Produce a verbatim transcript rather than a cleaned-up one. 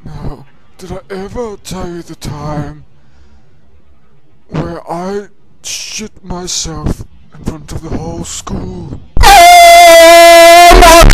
Now, did I ever tell you the time where I shit myself in front of the whole school? Oh my